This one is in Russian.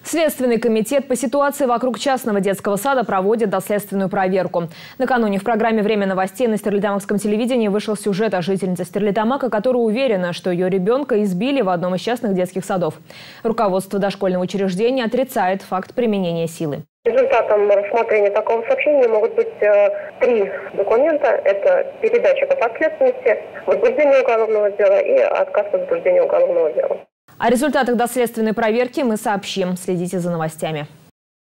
Следственный комитет по ситуации вокруг частного детского сада проводит доследственную проверку. Накануне в программе «Время новостей» на стерлитамакском телевидении вышел сюжет о жительнице Стерлитамака, которая уверена, что ее ребенка избили в одном из частных детских садов. Руководство дошкольного учреждения отрицает факт применения силы. Результатом рассмотрения такого сообщения могут быть 3 документа. Это передача по подследственности, возбуждение уголовного дела и отказ в возбуждении уголовного дела. О результатах доследственной проверки мы сообщим. Следите за новостями.